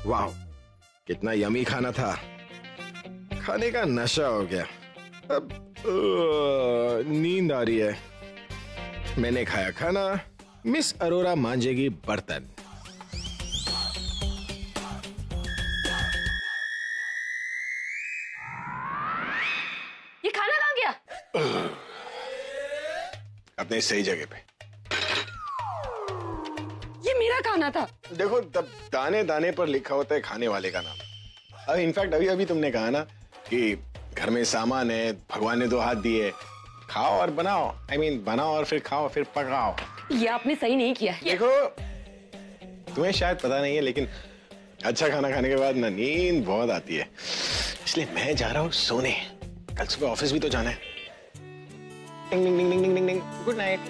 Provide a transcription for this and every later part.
वाह, कितना यमी खाना था। खाने का नशा हो गया। अब नींद आ रही है। मैंने खाया खाना, मिस अरोरा मांजेगी बर्तन। ये खाना कहाँ गया? अपने सही जगह पे। ये मेरा खाना था। देखो, तब दाने दाने पर लिखा होता है खाने वाले का नाम। अब इनफैक्ट अभी अभी तुमने कहा ना कि घर में सामान है, भगवान ने 2 हाथ दिए, खाओ और बनाओ। I mean, बनाओ और फिर खाओ, फिर पकाओ। ये आपने सही नहीं किया। देखो, तुम्हें शायद पता नहीं है, लेकिन अच्छा खाना खाने के बाद ना नींद बहुत आती है। इसलिए मैं जा रहा हूँ सोने। कल सुबह ऑफिस भी तो जाना है। Ding ding ding ding ding ding. Good night.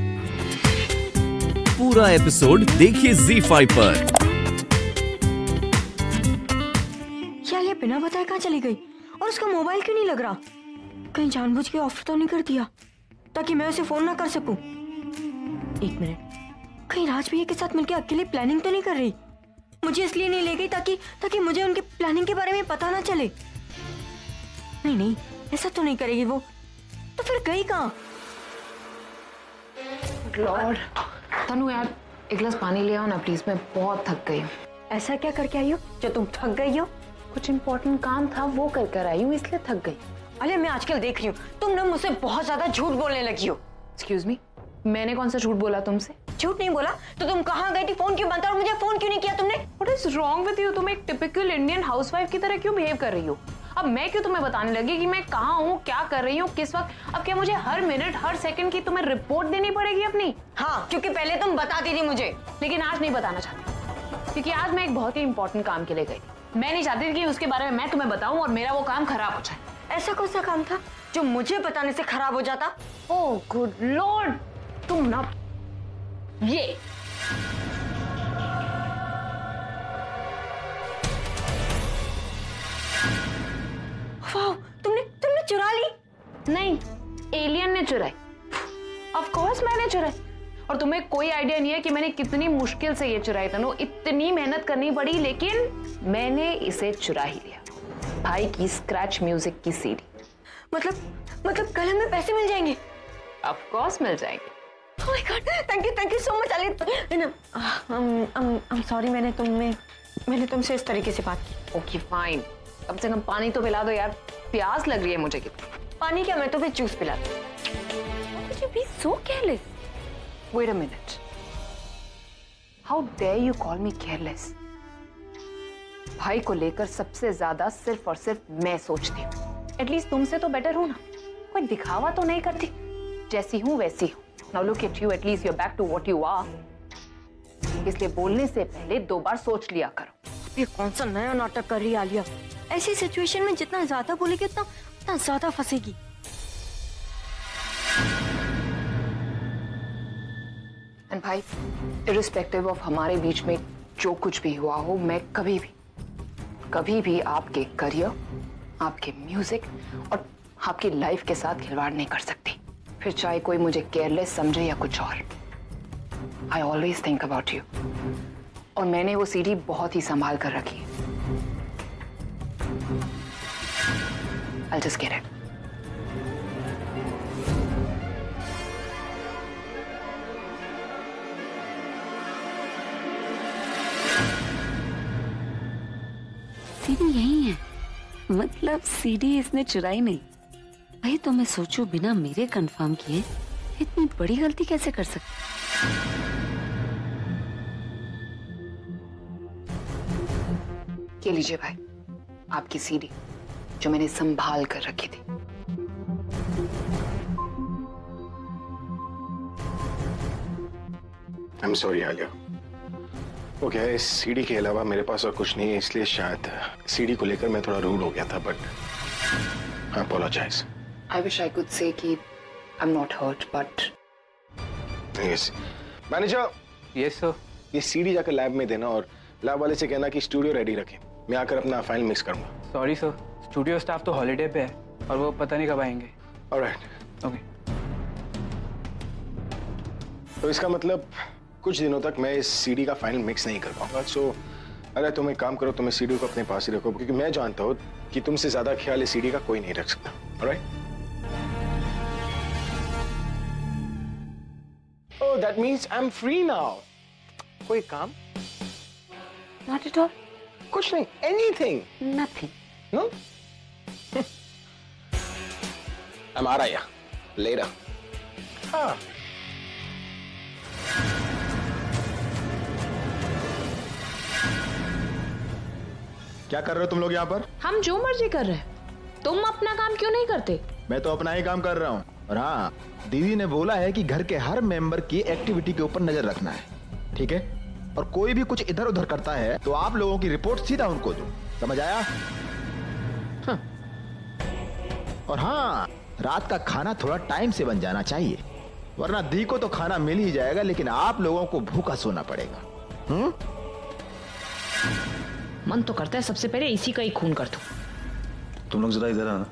पूरा एपिसोड देखिए ZEE5 पर। क्या ये बिना बताए कहाँ चली गई? और उसका मोबाइल क्यों नहीं लग रहा? कहीं जानबूझ के ऑफ तो नहीं कर दिया ताकि मैं उसे फोन ना कर सकूं? 1 मिनट, कहीं राज भैया के साथ मिलकर अकेले प्लानिंग तो नहीं कर रही? मुझे इसलिए नहीं ले गई ताकि मुझे उनके प्लानिंग के बारे में पता ना चले। नहीं नहीं, ऐसा तो नहीं करेगी वो। तो फिर गई कहाँ? लॉर्ड तनु यार, एक गिलास पानी ले आओ ना प्लीज, मैं बहुत थक गई हूँ। ऐसा क्या करके आई हो जो तुम थक गई हो? कुछ इम्पोर्टेंट काम था वो कर आई हूँ, इसलिए थक गई। अरे मैं आजकल देख रही हूँ तुम ना मुझसे बहुत ज्यादा झूठ बोलने लगी हो। एक्सक्यूज मी, मैंने कौन सा झूठ बोला तुमसे? झूठ नहीं बोला तो तुम कहाँ गई थी? फोन क्यों बंद था और मुझे फोन क्यों नहीं किया तुमने? What is wrong with you? तुम एक टिपिकल इंडियन हाउसवाइफ की तरह क्यों बिहेव कर रही हो? अब मैं क्यों तुम्हें बताने लगी कि मैं कहाँ हूँ, क्या कर रही हूँ, किस वक्त? अब क्या मुझे हर मिनट हर सेकंड की तुम्हें रिपोर्ट देनी पड़ेगी अपनी? हाँ, क्योंकि पहले तुम बताती थी मुझे, लेकिन आज नहीं बताना चाहती, क्योंकि आज मैं एक बहुत ही इंपॉर्टेंट काम के लिए गई थी। मैं नहीं चाहती थी कि उसके बारे में मैं तुम्हें बताऊं और मेरा वो काम खराब हो जाए। ऐसा कौन सा काम था जो मुझे बताने से खराब हो जाता? ओह गुड लॉर्ड, तुम ना ये वाह, तुमने चुरा ली? नहीं, एलियन ने चुराई। ऑफ कोर्स मैंने चुराई। और तुम्हें कोई आइडिया नहीं है कि मैंने कितनी मुश्किल से ये चुराई तनु। इतनी मेहनत करनी पड़ी, लेकिन मैंने इसे चुरा ही लिया। भाई की स्क्रैच म्यूजिक की सीडी। मतलब कल हमें पैसे मिल जाएंगे? ऑफ कोर्स मिल जाएंगे। Oh my God, thank you so much, Ali. I'm sorry, मैंने तुमसे इस तरीके से बात की। ओके फाइन, कम से कम पानी तो पिला दो यार, प्यास लग रही है मुझे कितनी। पानी क्या, मैं तो फिर जूस पिला दूं। Would you be so careless? Wait a minute. How dare you call me careless? भाई को लेकर सबसे ज्यादा सिर्फ और सिर्फ मैं सोचती हूँ। एटलीस्ट तुमसे तो बेटर हूँ ना, कोई दिखावा तो नहीं करती, जैसी हूँ वैसी हूँ। Now look at you, at least you're back to what you are. इसलिए बोलने से पहले 2 बार सोच लिया करो। ये कौन सा नया नाटक कर रही है आलिया? ऐसी सिचुएशन में जितना ज्यादा बोलेगी उतना ज्यादा फंसेगी। एंड भाई, इर्रिस्पेक्टिव ऑफ हमारे बीच में जो कुछ भी हुआ हो, मैं कभी भी आपके करियर, आपके म्यूजिक और आपकी लाइफ के साथ खिलवाड़ नहीं कर सकती। फिर चाहे कोई मुझे केयरलेस समझे या कुछ और। I always think about you. और मैंने वो सीडी बहुत ही संभाल कर रखी है। I'll just get it. CD यही है, मतलब सीडी इसने चुराई नहीं। भाई तो मैं सोचूं बिना मेरे कंफर्म किए इतनी बड़ी गलती कैसे कर सकती? ये लीजिए भाई, आपकी सीडी जो मैंने संभाल कर रखी थी। I'm sorry Alia. वो क्या है, इस सीडी के अलावा मेरे पास और कुछ नहीं है, इसलिए शायद सीडी को लेकर मैं थोड़ा रूड हो गया था, but I apologize. I wish I could say कि I'm not hurt, but Yes. Manager. Yes sir. ये सीडी जाकर लैब में देना और लैब वाले से कहना कि स्टूडियो रेडी रखें। मैं आकर अपना फाइल मिक्स करूंगा। Sorry sir, स्टूडियो स्टाफ तो हॉलीडे पे है और वो पता नहीं कब आएंगे। Alright. Okay. तो इसका मतलब कुछ दिनों तक मैं इस सीडी का फाइनल मिक्स नहीं कर पाऊंगा, सो अरे तुम एक काम करो, तुम्हें सीडी को अपने पास ही रखो, क्योंकि मैं जानता हूँ कि तुमसे ज्यादा ख्याल इस सीडी का कोई नहीं रख सकता। Alright? Oh, that means I am free now. कोई काम? Not at all. कुछ नहीं, anything? Nothing. No? I'm out of here. Later. हाँ। क्या कर रहे हो तुम लोग यहाँ पर? हम जो मर्जी कर रहे हैं, तुम अपना काम क्यों नहीं करते? मैं तो अपना ही काम कर रहा हूँ। और हाँ, दीदी ने बोला है कि घर के हर मेंबर की एक्टिविटी के ऊपर नजर रखना है, ठीक है? और कोई भी कुछ इधर उधर करता है तो आप लोगों की रिपोर्ट सीधा उनको दो, समझ आया? हाँ। और हाँ, रात का खाना थोड़ा टाइम से बन जाना चाहिए, वरना दी को तो खाना मिल ही जाएगा लेकिन आप लोगों को भूखा सोना पड़ेगा। मन तो करता है सबसे पहले इसी का ही खून कर दूं। तुम लोग जरा इधर आना।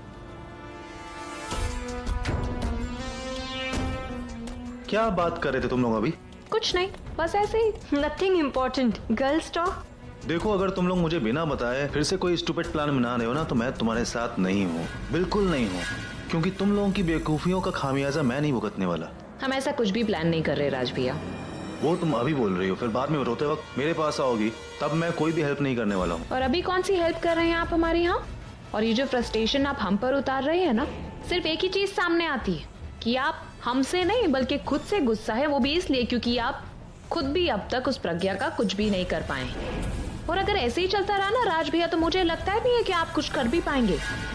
क्या बात कर रहे थे तुम लोग अभी? कुछ नहीं, बस ऐसे ही। Nothing important, girls talk. देखो, अगर तुम लोग मुझे बिना बताए फिर से कोई स्टूपिड प्लान बना रहे हो ना, तो मैं तुम्हारे साथ नहीं हूँ, बिल्कुल नहीं हूँ, क्योंकि तुम लोगों की बेवकूफियों का खामियाजा मैं नहीं भुगतने वाला। हम ऐसा कुछ भी प्लान नहीं कर रहे राज भैया। वो तुम अभी बोल रही हो, फिर बाद में रोते वक्त मेरे पास आओगी, तब मैं कोई भी हेल्प नहीं करने वाला हूँ। और अभी कौन सी हेल्प कर रहे हैं आप हमारे यहाँ? और ये जो फ्रस्ट्रेशन आप हम पर उतार रहे हैं ना, सिर्फ एक ही चीज सामने आती है कि आप हमसे नहीं बल्कि खुद से गुस्सा है, वो भी इसलिए क्योंकि आप खुद भी अब तक उस प्रज्ञा का कुछ भी नहीं कर पाए। और अगर ऐसे ही चलता रहा ना राज भैया, तो मुझे लगता है भी है कि आप कुछ कर भी पाएंगे।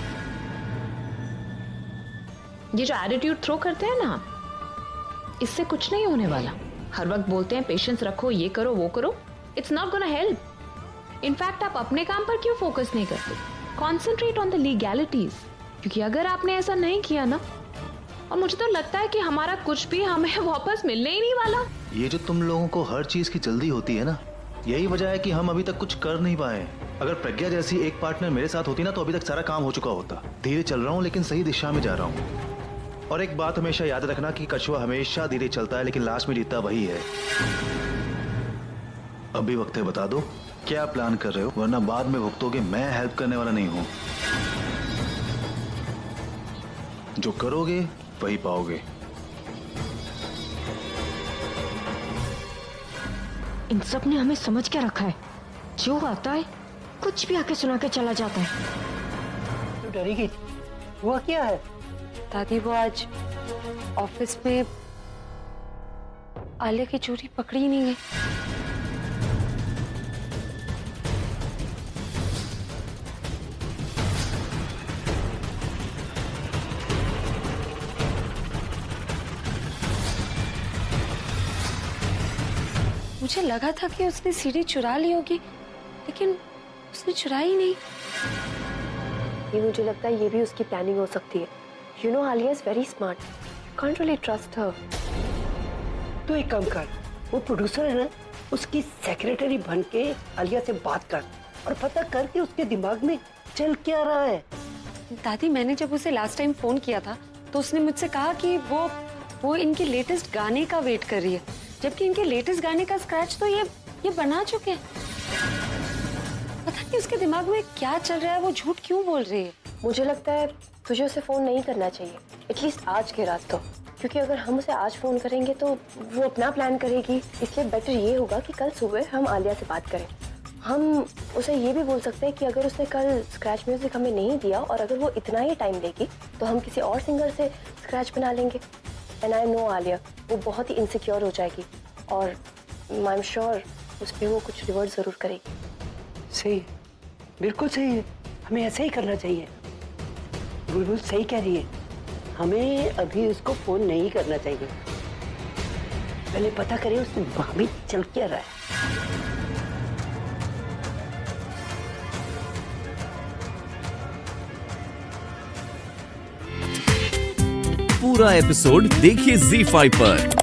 ये जो एटीट्यूड थ्रो करते हैं ना, इससे कुछ नहीं होने वाला। हर वक्त बोलते हैं पेशेंस रखो, ये करो वो करो, it's not gonna help. In fact आप अपने काम पर क्यों फोकस नहीं करते? कॉन्सेंट्रेट ऑन द लीगैलिटीज, क्योंकि अगर आपने ऐसा नहीं किया ना, और मुझे तो लगता है कि हमारा कुछ भी हमें वापस मिलने ही नहीं वाला। ये जो तुम लोगों को हर चीज की जल्दी होती है ना, यही वजह है कि हम अभी तक कुछ कर नहीं पाए। अगर प्रज्ञा जैसी एक पार्टनर मेरे साथ होती ना, तो अभी तक सारा काम हो चुका होता। धीरे चल रहा हूँ लेकिन सही दिशा में जा रहा हूँ। और एक बात हमेशा याद रखना कि कछुआ हमेशा धीरे चलता है लेकिन लास्ट में जीतता वही है। अभी वक्त है, बता दो क्या प्लान कर रहे हो, वरना बाद में भुगतोगे। मैं हेल्प करने वाला नहीं हूं, जो करोगे वही पाओगे। इन सब ने हमें समझ के रखा है, जो आता है कुछ भी आके सुना के चला जाता है। तो डरी गई, हुआ क्या है? दादी, वो आज ऑफिस में आलिया की चोरी पकड़ी नहीं गई। मुझे लगा था कि उसने सीढ़ी चुरा ली होगी, लेकिन उसने चुराई नहीं। ये मुझे लगता है ये भी उसकी प्लानिंग हो सकती है। You know, Alia is very smart. You can't really trust her. तो एक काम कर, वो प्रोड्यूसर है ना, उसकी सेक्रेटरी बन के आलिया से बात कर और पता कर कि उसके दिमाग में चल क्या रहा है। दादी, मैंने जब उसे लास्ट टाइम फोन किया था तो उसने मुझसे कहा कि वो इनके लेटेस्ट गाने का वेट कर रही है, जबकि इनके लेटेस्ट गाने का स्क्रैच तो ये बना चुके हैं। पता नहीं उसके दिमाग में क्या चल रहा है, वो झूठ क्यों बोल रही है। मुझे लगता है तुझे उसे फोन नहीं करना चाहिए, एटलीस्ट आज के रात तो, क्योंकि अगर हम उसे आज फोन करेंगे तो वो अपना प्लान करेगी। इसलिए बेटर ये होगा कि कल सुबह हम आलिया से बात करें। हम उसे ये भी बोल सकते हैं कि अगर उसने कल स्क्रैच म्यूजिक हमें नहीं दिया और अगर वो इतना ही टाइम लेगी तो हम किसी और सिंगर से स्क्रैच बना लेंगे। एंड आई नो आलिया, वो बहुत ही इनसिक्योर हो जाएगी और आई एम श्योर उस पर वो कुछ रिवर्ट जरूर करेगी। सही है, बिल्कुल सही है, हमें ऐसा ही करना चाहिए। बुलबुल सही कह रही है, हमें अभी उसको फोन नहीं करना चाहिए, पहले पता करें उसके दिमाग में चल क्या रहा है। पूरा एपिसोड देखिए ZEE5 पर।